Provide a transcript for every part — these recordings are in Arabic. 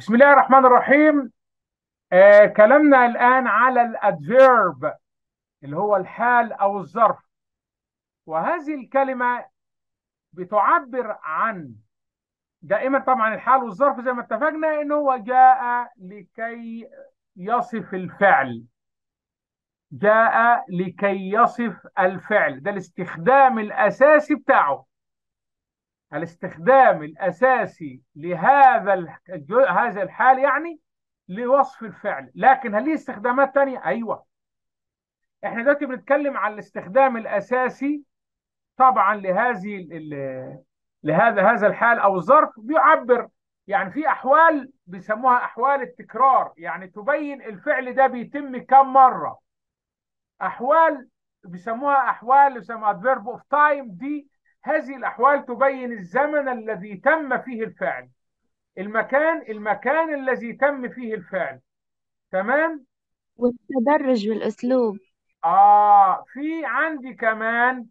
بسم الله الرحمن الرحيم. كلامنا الآن على الادفيرب اللي هو الحال أو الظرف. وهذه الكلمة بتعبر عن دائما طبعا الحال والظرف زي ما اتفقنا إن هو جاء لكي يصف الفعل. جاء لكي يصف الفعل، ده الاستخدام الأساسي بتاعه. الاستخدام الأساسي لهذا هذا الحال يعني لوصف الفعل. لكن هل ليه استخدامات تانية؟ أيوة. احنا دلوقتي بنتكلم عن الاستخدام الاساسي طبعا لهذا الحال او الظرف. بيعبر يعني في احوال بيسموها احوال التكرار، يعني تبين الفعل ده بيتم كم مره. احوال بيسموها احوال يسموها adverb of time. دي هذه الاحوال تبين الزمن الذي تم فيه الفعل، المكان الذي تم فيه الفعل. تمام. والتدرج بالأسلوب. في عندي كمان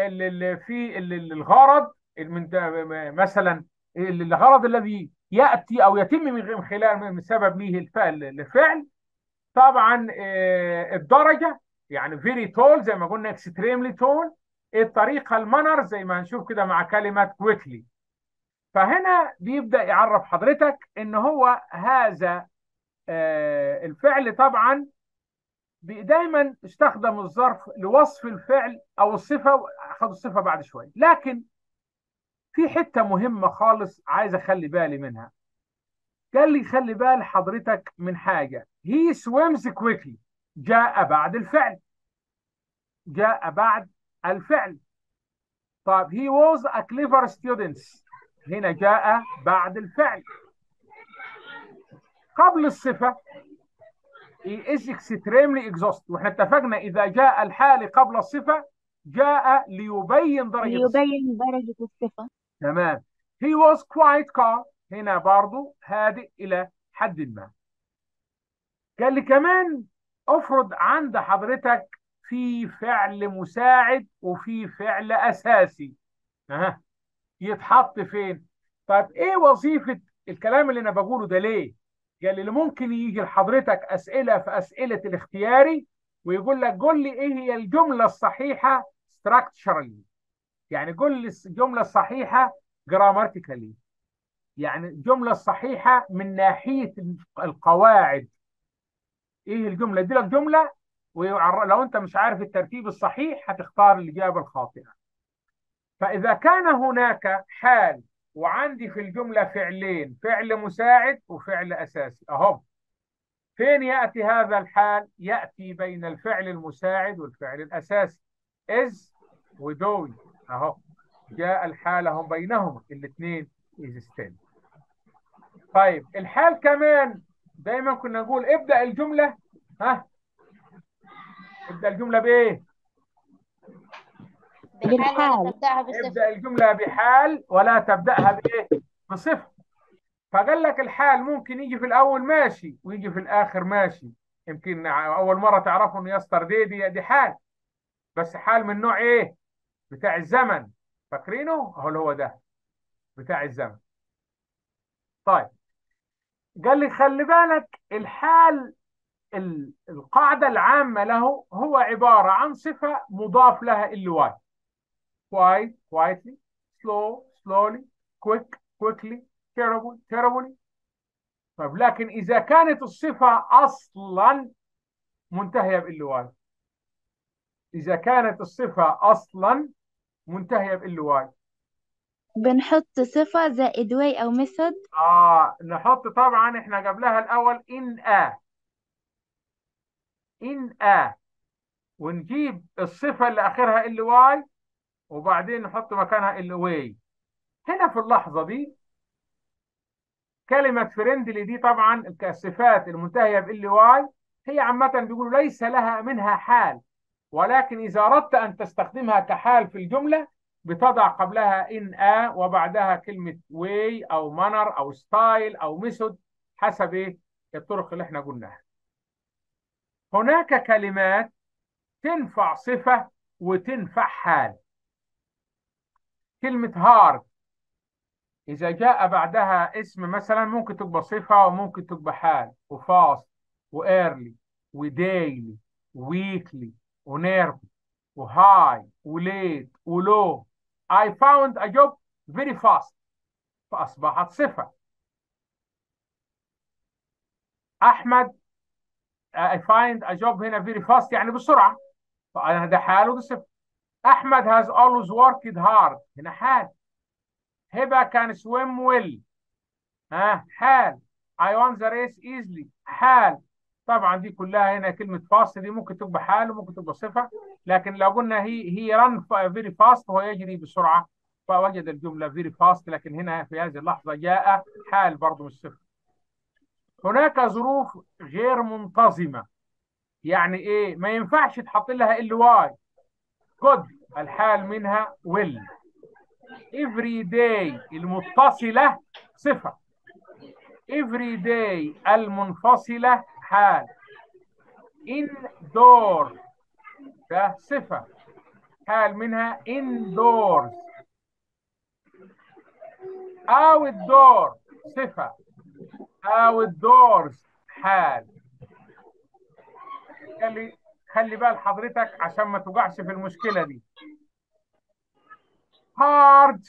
الغرض مثلا الغرض الذي ياتي او يتم من خلال من سبب ليه الفعل. طبعا الدرجه، يعني فيري تول زي ما قلنا، اكستريملي تول. الطريقه، المانر، زي ما هنشوف كده مع كلمه كويكلي. فهنا بيبدا يعرف حضرتك ان هو هذا الفعل طبعا دايما استخدم الظرف لوصف الفعل او الصفه. اخذ الصفه بعد شويه، لكن في حته مهمه خالص عايز اخلي بالي منها. قال لي خلي بال حضرتك من حاجه. he swims quickly جاء بعد الفعل. جاء بعد الفعل. طيب he was a clever student هنا جاء بعد الفعل. قبل الصفه he is extremely exhausted، واحنا اتفقنا اذا جاء الحال قبل الصفه جاء ليبين درجه الصفه. ليبين درجة الصفة. تمام. he was quite calm هنا برضو هادئ إلى حد ما. قال لي كمان افرض عند حضرتك في فعل مساعد وفي فعل أساسي. أه. يتحط فين؟ طيب ايه وظيفة الكلام اللي انا بقوله ده ليه؟ قال لي ممكن يجي لحضرتك أسئلة في أسئلة الاختياري ويقول لك قول لي ايه هي الجملة الصحيحة structurally، يعني قول لي الجملة الصحيحة grammatically، يعني الجملة الصحيحة من ناحية القواعد. ايه الجملة دي؟ لك جملة ولو انت مش عارف الترتيب الصحيح هتختار الإجابة الخاطئة. فإذا كان هناك حال وعندي في الجملة فعلين، فعل مساعد وفعل أساسي أهو. فين يأتي هذا الحال؟ يأتي بين الفعل المساعد والفعل الأساسي. is ودوي أهو. جاء الحال هم بينهما الاثنين is still. طيب الحال كمان دايما كنا نقول ابدأ الجملة. ها، ابدأ الجملة بإيه؟ بحال ولا بالحال. تبدأها بصفر. ابدأ الجملة بحال ولا تبدأها بإيه؟ بصفر. فقال لك الحال ممكن يجي في الأول ماشي ويجي في الآخر ماشي. يمكن أول مرة تعرفوا إن يستر دي حال، بس حال من نوع إيه؟ بتاع الزمن. فاكرينه؟ أهو اللي هو ده بتاع الزمن. طيب قال لي خلي بالك الحال القاعدة العامة له هو عبارة عن صفة مضاف لها ال واي. quiet quietly، slow slowly، quick quickly، terrible terribly. طيب لكن إذا كانت الصفة أصلا منتهية بال واي، إذا كانت الصفة أصلا منتهية بال واي، بنحط صفة زائد واي أو ميثود. نحط طبعا احنا قبلها الأول إن ونجيب الصفة اللي آخرها ال واي وبعدين نحط مكانها ال واي. هنا في اللحظة دي كلمة فريندلي دي طبعا الصفات المنتهية بال واي هي عامة بيقولوا ليس لها منها حال، ولكن إذا أردت أن تستخدمها كحال في الجملة بتضع قبلها إن وبعدها كلمة واي أو مانر أو ستايل أو ميثود حسب إيه الطرق اللي احنا قلناها. هناك كلمات تنفع صفة وتنفع حال. كلمة هارد إذا جاء بعدها اسم مثلا ممكن تبقى صفة وممكن تبقى حال، وفاست وإيرلي وديلي وويكلي ونيرف وهاي وليت ولو. I found a job very fast فأصبحت صفة. أحمد I find a job هنا very fast يعني بسرعة، فأنا ده حال وده صفة. أحمد has always worked hard هنا حال. هبة can swim well حال. I won the race easily حال. طبعا دي كلها هنا كلمة فاست دي ممكن تبقى حال وممكن تبقى صفة، لكن لو قلنا هي run very fast هو يجري بسرعة فوجد الجملة very fast، لكن هنا في هذه اللحظة جاء حال برضه مش صفة. هناك ظروف غير منتظمة، يعني ايه؟ ما ينفعش تحط لها ال واي. good الحال منها will. every day المتصلة صفة. every day المنفصلة حال. indoor ده صفة حال منها indoors. outdoor صفة outdoors حال. خلي بال حضرتك عشان ما توقعش في المشكلة دي. hard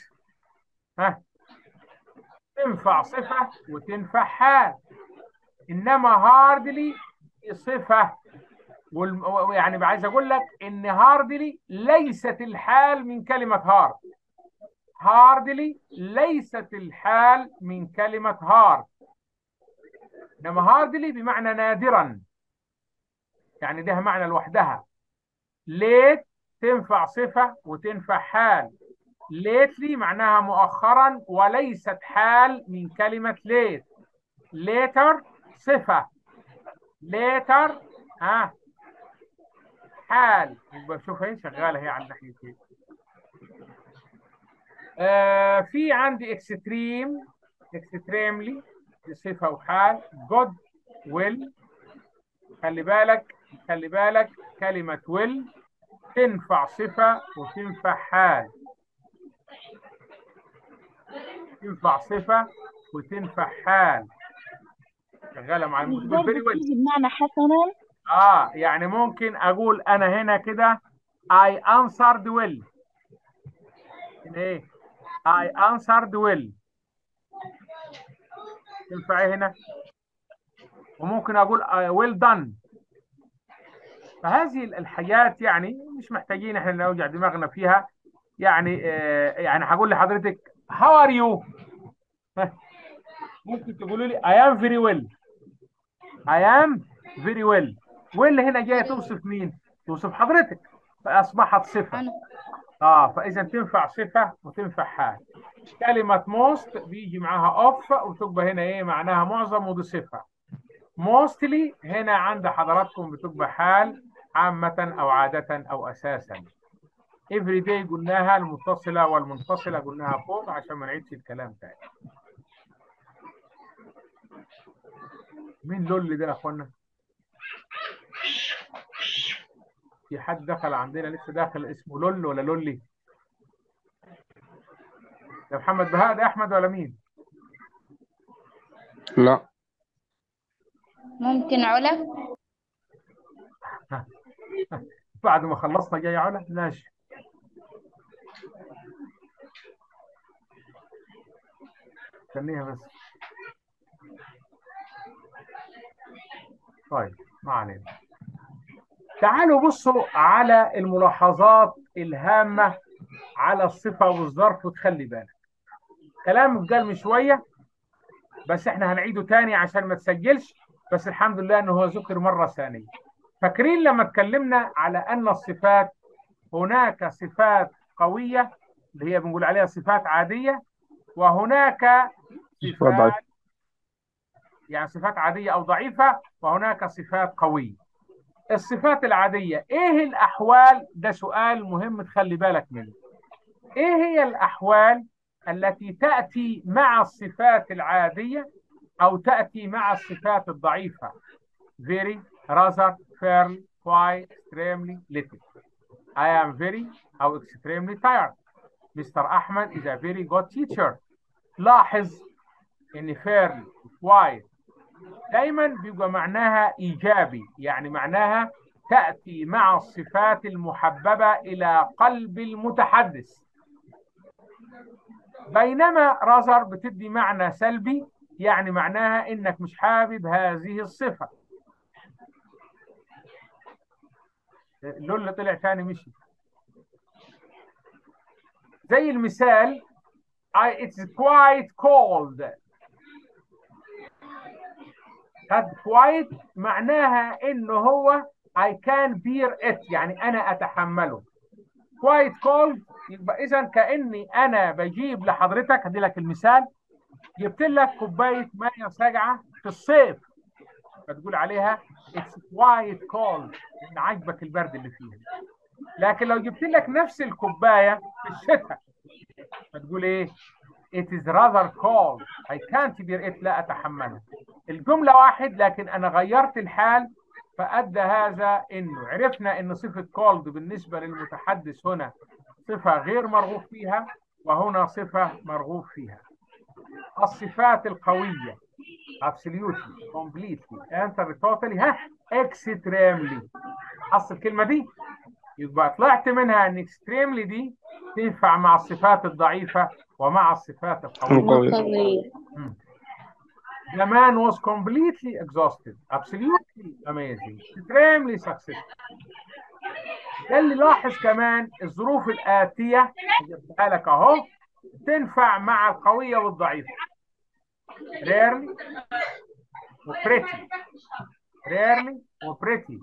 تنفع صفة وتنفع حال، إنما hardly صفة يعني عايز أقول لك إن hardly ليست الحال من كلمة hard. hardly ليست الحال من كلمة hard، إنما hardly بمعنى نادرا، يعني ده معنى لوحدها. late تنفع صفة وتنفع حال. lately معناها مؤخرا وليست حال من كلمة late. later صفة. later حال. يبقى شوف هي شغالة هي على الناحيتين. في عندي extreme extremely دي صفة وحال. good will خلي بالك كلمة will تنفع صفة وتنفع حال. تنفع صفة وتنفع حال. شغالة مع مش تقول برضه very well. بتيجي بمعنى حسنا؟ يعني ممكن اقول انا هنا كده I answered well. ايه I answered well تنفع ايه هنا؟ وممكن اقول well done. فهذه الحاجات يعني مش محتاجين احنا نوجع دماغنا فيها. يعني هقول لحضرتك how are you ممكن تقولوا لي I am very well. I am very well. well هنا جايه توصف مين؟ توصف حضرتك، فاصبحت صفه. أنا فاذا تنفع صفه وتنفع حال. كلمه most بيجي معاها off وتبقى هنا ايه معناها معظم ودي صفه. mostly هنا عند حضراتكم بتبقى حال عامه او عاده او اساسا. every day قلناها المتصله والمنفصله قلناها فوق عشان ما نعيدش الكلام تاني. مين لول ده يا اخوانا؟ في حد دخل عندنا لسه داخل اسمه لول ولا لولي؟ ده محمد بهاء ده احمد ولا مين؟ لا. ممكن علا. بعد ما خلصنا جاي علا ماشي. استنيها بس. طيب ما علينا. تعالوا بصوا على الملاحظات الهامة على الصفة والظرف وتخلي بالك. كلام قال من شوية بس احنا هنعيده تاني عشان ما تسجلش، بس الحمد لله انه هو ذكر مرة ثانية. فاكرين لما اتكلمنا على ان الصفات هناك صفات قوية اللي هي بنقول عليها صفات عادية، وهناك ضعيف. صفات يعني صفات عادية أو ضعيفة، وهناك صفات قوية. الصفات العادية إيه الأحوال؟ ده سؤال مهم تخلي بالك منه. إيه هي الأحوال التي تأتي مع الصفات العادية أو تأتي مع الصفات الضعيفة؟ very, rather, fairly, quite, extremely, little. I am very أو extremely tired. Mr. أحمد is a very good teacher. لاحظ ان فيرلي كوايت دايما بيبقى معناها ايجابي، يعني معناها تأتي مع الصفات المحببة الى قلب المتحدث، بينما رازر بتدي معنى سلبي، يعني معناها انك مش حابب هذه الصفة. اللون اللي طلع تاني مشي. زي المثال it's quite cold. quite معناها انه هو I can bear it، يعني انا اتحمله. quite cold يبقى اذا كاني انا بجيب لحضرتك، هدي لك المثال، جبت لك كوبايه ميه ساقعه في الصيف، فتقول عليها it's quite cold، لان عاجبك البرد اللي فيها. لكن لو جبت لك نفس الكوبايه في الشتاء، فتقول ايه؟ it is rather cold I can't bear it، لا اتحملها. الجمله واحد، لكن انا غيرت الحال، فادى هذا انه عرفنا ان صفه cold بالنسبه للمتحدث هنا صفه غير مرغوب فيها، وهنا صفه مرغوب فيها. الصفات القويه absolutely completely answer totally extremely. حصل الكلمه دي، يبقى طلعت منها ان extremely دي تنفع مع الصفات الضعيفة ومع الصفات القوية. قوية. The man was completely exhausted absolutely amazing extremely successful. ده اللي لاحظ كمان الظروف الآتية جبتها لك اهو تنفع مع القوية والضعيفة. rarely و pretty. rarely و pretty.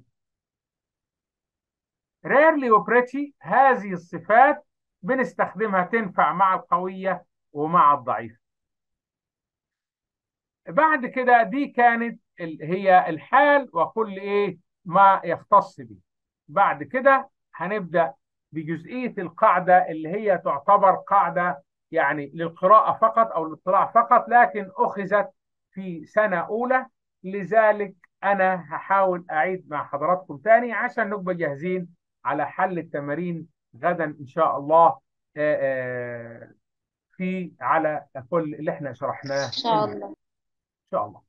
rarely و pretty هذه الصفات بنستخدمها تنفع مع القوية ومع الضعيفة. بعد كده دي كانت هي الحال وكل ايه ما يختص به. بعد كده هنبدأ بجزئية القاعدة اللي هي تعتبر قاعدة يعني للقراءة فقط أو للاطلاع فقط، لكن أخذت في سنة أولى، لذلك أنا هحاول أعيد مع حضراتكم تاني عشان نبقى جاهزين على حل التمارين غدا إن شاء الله، في على كل اللي احنا شرحناه إن شاء الله. إن شاء الله.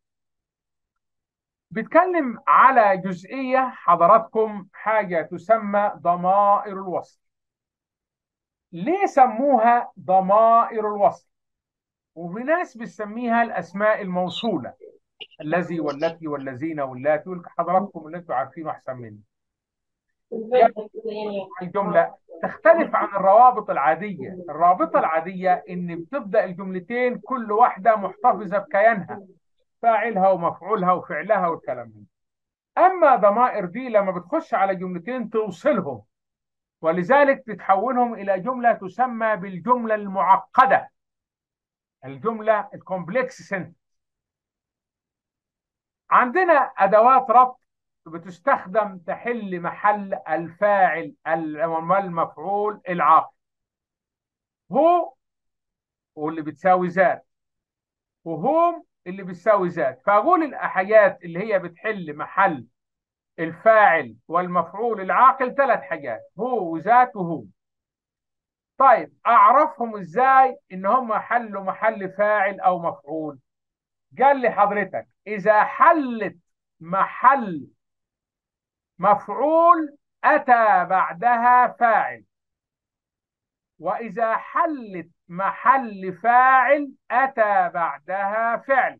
بيتكلم على جزئية حضراتكم حاجة تسمى ضمائر الوصل. ليه سموها ضمائر الوصل؟ وفي ناس بتسميها الأسماء الموصولة، الذي والتي والذين واللاتي، حضراتكم اللي انتم عارفينه أحسن مني. الجملة تختلف عن الروابط العادية. الرابطة العادية إن بتبدأ الجملتين كل واحدة محتفظة بكيانها، فاعلها ومفعولها وفعلها والكلام ده. اما ضمائر دي لما بتخش على جملتين توصلهم، ولذلك تتحولهم الى جمله تسمى بالجمله المعقده، الجمله الكومبلكس سنتنس. عندنا ادوات ربط بتستخدم تحل محل الفاعل والمفعول العاقل. هو واللي بتساوي ذات، وهم اللي بتساوي ذات. فاقول الحاجات اللي هي بتحل محل الفاعل والمفعول العاقل ثلاث حاجات: هو وذات وهو. طيب اعرفهم ازاي ان هم حلوا محل فاعل او مفعول؟ قال لي حضرتك اذا حلت محل مفعول اتى بعدها فاعل، واذا حلت محل فاعل اتى بعدها فعل.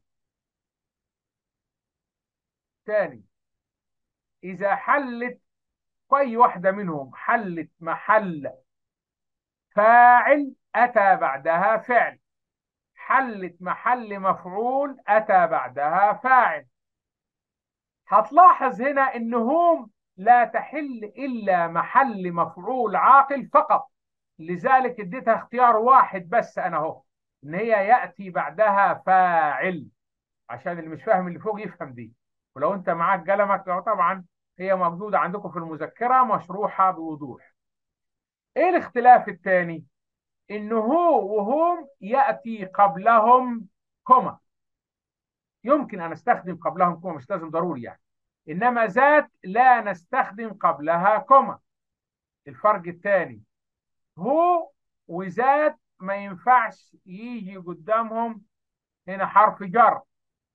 تاني، اذا حلت اي واحده منهم حلت محل فاعل اتى بعدها فعل، حلت محل مفعول اتى بعدها فاعل. هتلاحظ هنا انهم لا تحل الا محل مفعول عاقل فقط، لذلك اديتها اختيار واحد بس انا اهو، ان هي ياتي بعدها فاعل، عشان اللي مش فاهم اللي فوق يفهم دي. ولو انت معاك قلمك طبعا هي موجوده عندكم في المذكره مشروحه بوضوح. ايه الاختلاف الثاني؟ انه هو وهم ياتي قبلهم كوما. يمكن ان استخدم قبلهم كوما، مش لازم ضروري يعني. انما ذات لا نستخدم قبلها كوما. الفرق الثاني، هو وذات ما ينفعش يجي قدامهم هنا حرف جر،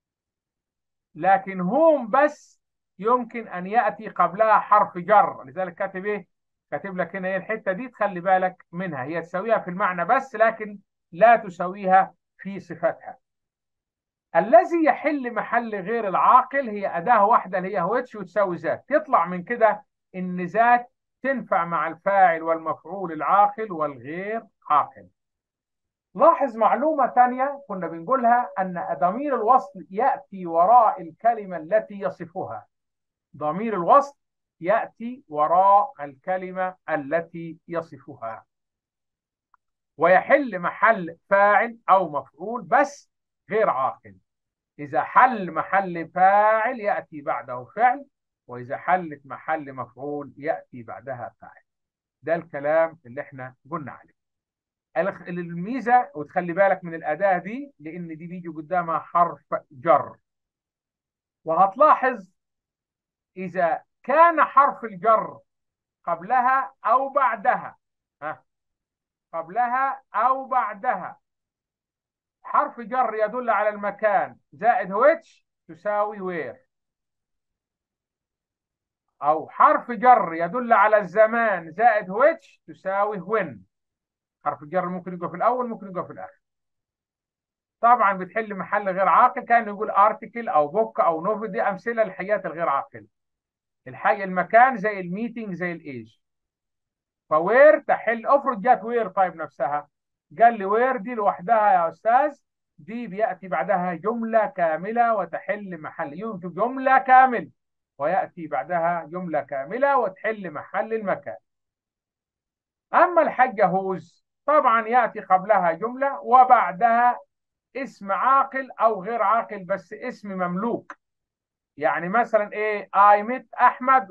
لكن هم بس يمكن أن يأتي قبلها حرف جر. لذلك كاتب إيه؟ كاتب لك هنا إيه الحتة دي، تخلي بالك منها، هي تساويها في المعنى بس لكن لا تساويها في صفتها. الذي يحل محل غير العاقل هي أداة واحدة اللي هي which وتساوي ذات. يطلع من كده إن ذات تنفع مع الفاعل والمفعول العاقل والغير عاقل. لاحظ معلومة ثانية كنا بنقولها، أن ضمير الوصل يأتي وراء الكلمة التي يصفها. ضمير الوصل يأتي وراء الكلمة التي يصفها، ويحل محل فاعل أو مفعول بس غير عاقل. إذا حل محل فاعل يأتي بعده فعل، وإذا حلت محل مفعول يأتي بعدها فاعل. ده الكلام اللي احنا قلنا عليه. الميزة، وتخلي بالك من الأداة دي لأن دي بيجي قدامها حرف جر، وهتلاحظ إذا كان حرف الجر قبلها أو بعدها، قبلها أو بعدها حرف جر يدل على المكان زائد which تساوي where، أو حرف جر يدل على الزمان زائد which تساوي when. حرف الجر ممكن يبقى في الأول ممكن يبقى في الآخر. طبعا بتحل محل غير عاقل، كان يقول ارتكل او بوك او نوفل، دي امثله للحيات الغير عاقله. الحي المكان زي الميتنج زي الايج. فوير تحل، افرض جت وير طيب نفسها، قال لي وير دي لوحدها يا استاذ، دي بياتي بعدها جمله كامله وتحل محل، يوجد جمله كامل وياتي بعدها جمله كامله وتحل محل المكان. اما الحاجه هوز طبعا ياتي قبلها جمله وبعدها اسم عاقل او غير عاقل بس اسم مملوك. يعني مثلا ايه، I met احمد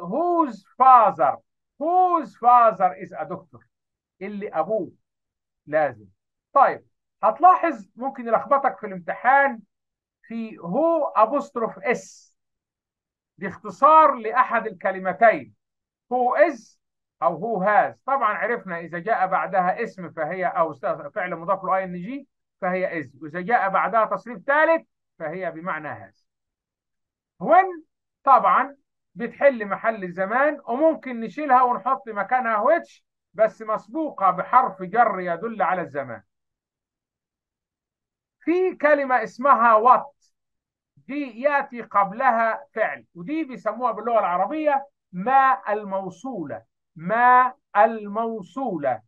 whose father is a doctor، اللي ابوه لازم. طيب هتلاحظ ممكن يلخبطك في الامتحان في هو ابوستروف اس، دي اختصار لاحد الكلمتين هو is او هو هاز. طبعا عرفنا اذا جاء بعدها اسم فهي او فعل مضاف له اي ان جي فهي is، واذا جاء بعدها تصريف ثالث فهي بمعنى هاز. when طبعا بتحل محل الزمان، وممكن نشيلها ونحط مكانها which بس مسبوقة بحرف جر يدل على الزمان. في كلمة اسمها what، دي يأتي قبلها فعل، ودي بيسموها باللغة العربية ما الموصولة. ما الموصولة،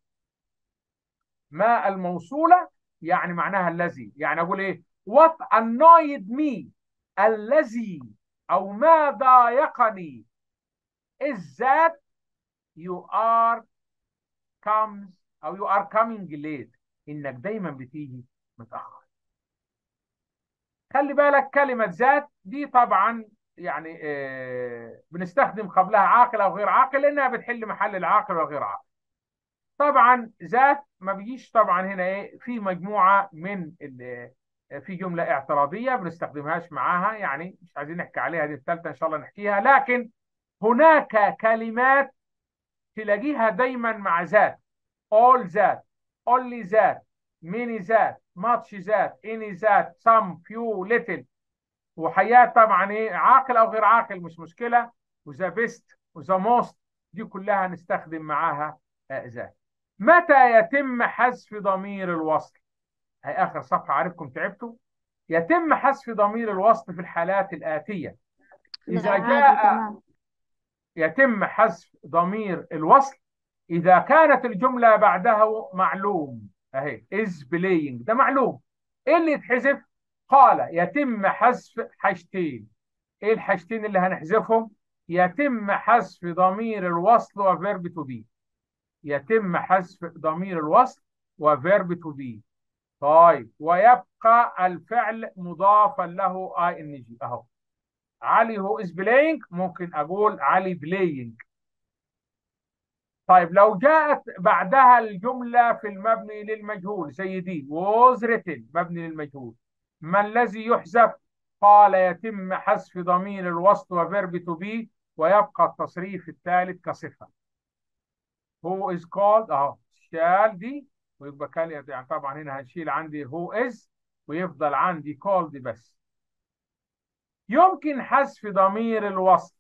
ما الموصولة يعني معناها الذي. يعني أقول إيه what annoyed me، الذي أو ما ضايقني is that you are comes أو you are coming late، إنك دايما بتيجي متأخر. خلي بالك كلمة ذات دي طبعا يعني بنستخدم قبلها عاقل أو غير عاقل لأنها بتحل محل العاقل والغير عاقل. طبعا ذات ما بيجيش طبعا هنا ايه في مجموعه من في جمله اعتراضيه بنستخدمهاش معاها، يعني مش عايزين نحكي عليها، دي الثالثه ان شاء الله نحكيها. لكن هناك كلمات تلاقيها دايما مع ذات، all ذات، only ذات، many ذات، much ذات، any ذات، some few little، وحيات طبعا ايه عاقل او غير عاقل مش مشكله، وذا بيست وذا موست دي كلها نستخدم معاها ذات. متى يتم حذف ضمير الوصل؟ هي آخر صفحة، عارفكم تعبتوا. يتم حذف ضمير الوصل في الحالات الآتية. لا إذا عادي جاء تمام. يتم حذف ضمير الوصل إذا كانت الجملة بعدها معلوم، أهي is playing ده معلوم. إيه اللي يتحذف؟ قال يتم حذف حاجتين. إيه الحاجتين اللي هنحذفهم؟ يتم حذف ضمير الوصل وفيرب تو بي. يتم حذف ضمير الوصل وفيرب تو بي. طيب ويبقى الفعل مضافا له اي ان جي. اهو علي هو از بلاينج، ممكن اقول علي بلاينج. طيب لو جاءت بعدها الجمله في المبني للمجهول زي دي was written مبني للمجهول، ما الذي يحذف؟ قال يتم حذف ضمير الوصل وفيرب تو بي ويبقى التصريف الثالث كصفه. هو is called اهو شال دي ويبقى كان يعني طبعا هنا هنشيل عندي هو از ويفضل عندي كولد بس. يمكن حذف ضمير الوصل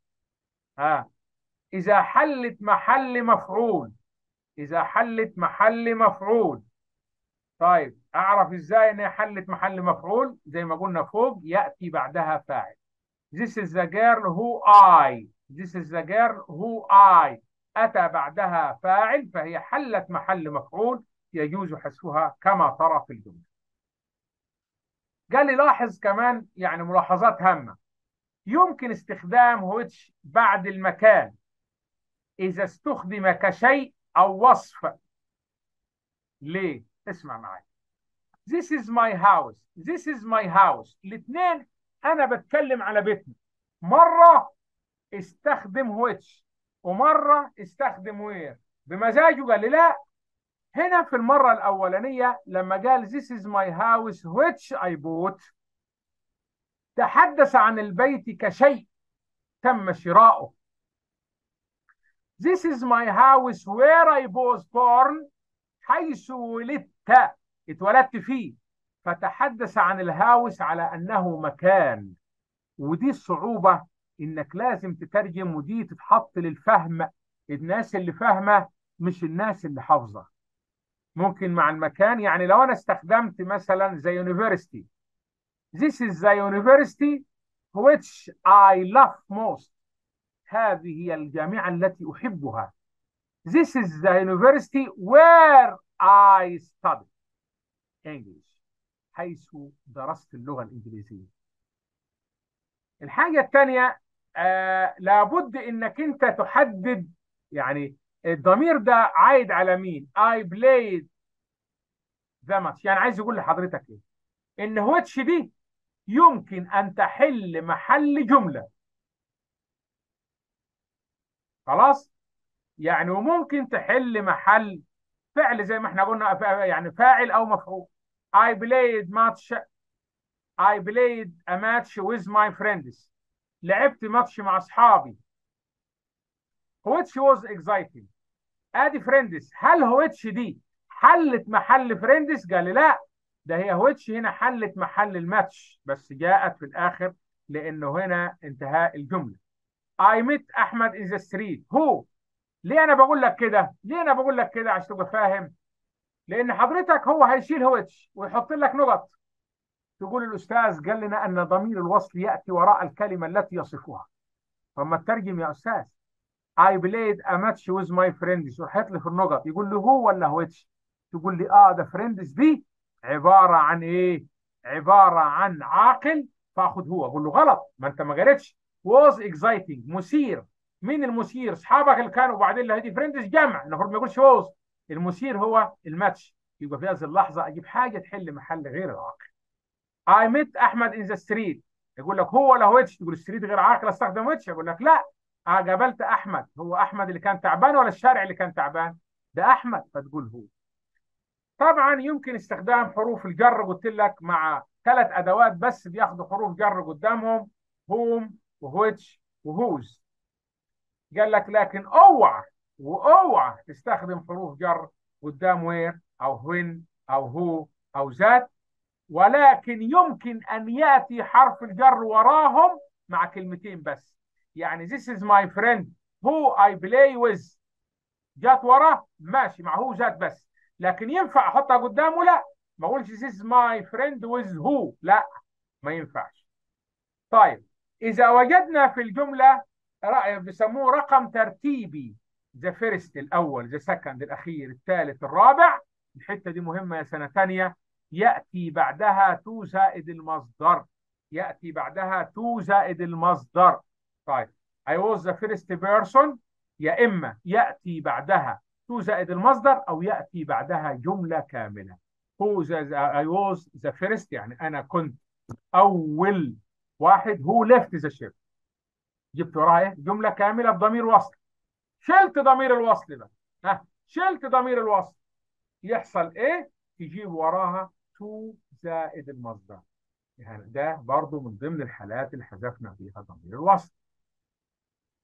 إذا حلت محل مفعول. إذا حلت محل مفعول. طيب أعرف إزاي إن هي حلت محل مفعول؟ زي ما قلنا فوق، يأتي بعدها فاعل. This is the girl who I. This is the girl who I. أتى بعدها فاعل، فهي حلت محل مفعول، يجوز حذفها كما ترى في الجملة. قال لي لاحظ كمان يعني ملاحظات هامة. يمكن استخدام which بعد المكان إذا استخدم كشيء أو وصف. ليه؟ اسمع معي. This is my house. This is my house. الاثنين أنا بتكلم على بيتنا. مرة استخدم which ومرة استخدم where. بمزاجه قال لي لا. هنا في المرة الأولانية لما قال this is my house which I bought، تحدث عن البيت كشيء تم شراؤه. This is my house where I was born، حيث ولدت، اتولدت فيه، فتحدث عن الهاوس على أنه مكان. ودي الصعوبة، إنك لازم تترجم ودي تتحط للفهم، الناس اللي فاهمة مش الناس اللي حافظة. ممكن مع المكان، يعني لو أنا استخدمت مثلا زي university، This is the university which I love most، هذه هي الجامعة التي أحبها. This is the university where I study English، حيث درست اللغة الإنجليزية. الحاجة الثانية لابد إنك أنت تحدد يعني الضمير ده عايد على مين. I played the match، يعني عايز يقول لحضرتك إيه؟ إن which دي يمكن أن تحل محل جملة. خلاص؟ يعني وممكن تحل محل فعل زي ما احنا قلنا، يعني فاعل أو مفعول. I played a match with my friends، لعبت ماتش مع أصحابي. which was exciting، ادي فريندز. هل which دي حلت محل فريندز؟ قال لي لا، ده هي which هنا حلت محل الماتش، بس جاءت في الآخر لأنه هنا انتهاء الجملة. I met أحمد in the street. هو ليه أنا بقول لك كده؟ ليه أنا بقول لك كده عشان تبقى فاهم؟ لأن حضرتك هو هيشيل which ويحط لك نقط. تقول الأستاذ قال لنا أن ضمير الوصل يأتي وراء الكلمة التي يصفها. فما تترجم يا أستاذ. I played a match with my friends، وحط لي في النقط. يقول لي هو ولا which؟ تقول لي ده friends دي عبارة عن إيه؟ عبارة عن عاقل، فاخد هو. أقول له غلط، ما أنت ما قريتش. was exciting، مثير. مين المثير؟ أصحابك اللي كانوا، وبعدين اللي هدي فريندز جمع، المفروض ما يقولش was. المثير هو الماتش. يبقى في هذه اللحظة أجيب حاجة تحل محل غير العاقل. I met أحمد in the street، يقول لك هو ولا which؟ تقول الستريت غير عاقل استخدم which. يقول لك لا، قابلت أحمد، هو أحمد اللي كان تعبان ولا الشارع اللي كان تعبان؟ ده أحمد، فتقول هو. طبعا يمكن استخدام حروف الجر، قلت لك مع 3 أدوات بس بياخدوا حروف جر قدامهم، whom وwhich وwhose. قال لك لكن اوعى تستخدم حروف جر قدام where أو when أو who أو that، ولكن يمكن أن يأتي حرف الجر وراهم مع كلمتين بس. يعني this is my friend who I play with، جات وراه ماشي، مع هو جات بس. لكن ينفع أحطها قدامه؟ لا، ما أقولش this is my friend with who، لا، ما ينفعش. طيب إذا وجدنا في الجملة بيسموه رقم ترتيبي، the first الأول، the second الأخير، الثالث الرابع، الحتة دي مهمة يا سنة تانية، يأتي بعدها تو زائد المصدر. يأتي بعدها تو زائد المصدر. طيب I was the first person، يا إما يأتي بعدها تو زائد المصدر أو يأتي بعدها جملة كاملة. I was the first، يعني أنا كنت أول واحد. هو left the ship، جبت وراها إيه؟ جملة كاملة بضمير وصل. شلت ضمير الوصل بقى، شلت ضمير الوصل، يحصل إيه؟ تجيب وراها تو زائد المصدر. يعني ده برضو من ضمن الحالات اللي حذفنا فيها ضمير الوصل.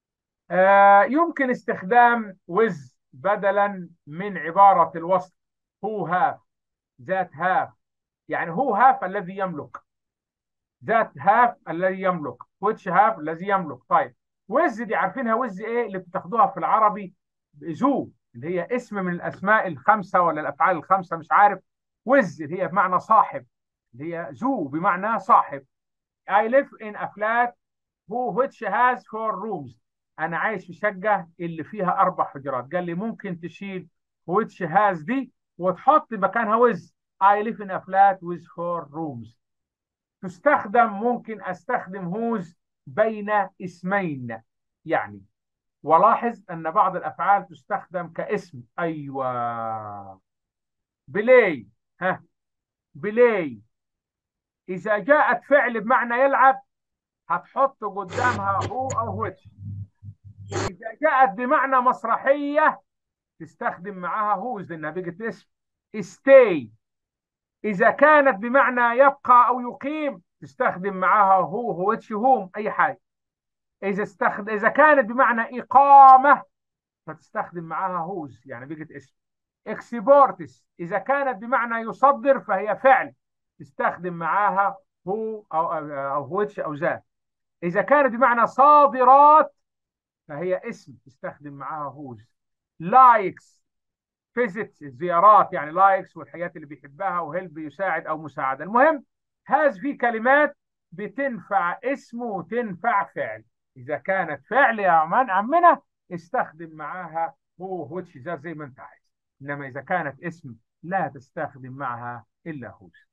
يمكن استخدام with بدلا من عبارة الوصل. who have that have يعني who have الذي يملك that have الذي يملك which have الذي يملك. طيب وز دي عارفينها وز ايه اللي بتاخدوها في العربي ذو اللي هي اسم من الاسماء الخمسه ولا الافعال الخمسه مش عارف. وز اللي هي بمعنى صاحب اللي هي ذو بمعنى صاحب. I live in a flat which has 4 rooms. انا عايش في شقه اللي فيها 4 حجرات. قال لي ممكن تشيل which has دي وتحط مكانها with. I live in a flat with 4 rooms. تستخدم ممكن استخدم whose بين اسمين يعني. ولاحظ ان بعض الافعال تستخدم كاسم. ايوه بلاي. ها بلاي اذا جاءت فعل بمعنى يلعب هتحط قدامها هو او which. إذا جاءت بمعنى مسرحية تستخدم معاها whose لأنها بقت اسم. stay إذا كانت بمعنى يبقى أو يقيم تستخدم معاها who which whom أي حاجة. إذا كانت بمعنى إقامة فتستخدم معاها whose يعني بقت اسم. exports إذا كانت بمعنى يصدر فهي فعل تستخدم معاها who أو which أو ذات. إذا كانت بمعنى صادرات فهي اسم تستخدم معاها هوز. لايكس فيزيتس الزيارات يعني لايكس والحاجات اللي بيحبها وهيلب يساعد او مساعده. المهم هاز في كلمات بتنفع اسم وتنفع فعل. اذا كانت فعل يا عمنا استخدم معاها هو which ذات زي ما انت عايز. انما اذا كانت اسم لا تستخدم معها الا هوز.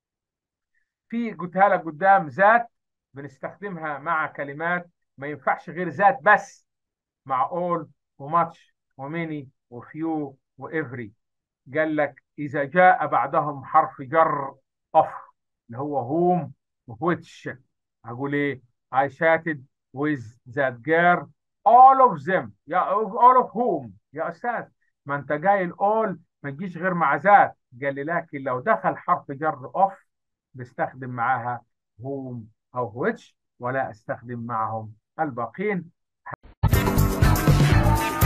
في قلتها لك قدام ذات بنستخدمها مع كلمات ما ينفعش غير ذات بس مع all وماتش وميني وفيو وإفري. قال لك إذا جاء بعدهم حرف جر أوف اللي هو whom which. أقول إيه I chatted with that girl all of them يا all of whom يا أستاذ ما أنت جاي all ما تجيش غير مع ذات. قال لي لكن لو دخل حرف جر أوف بستخدم معاها whom أو which ولا أستخدم معهم الباقين.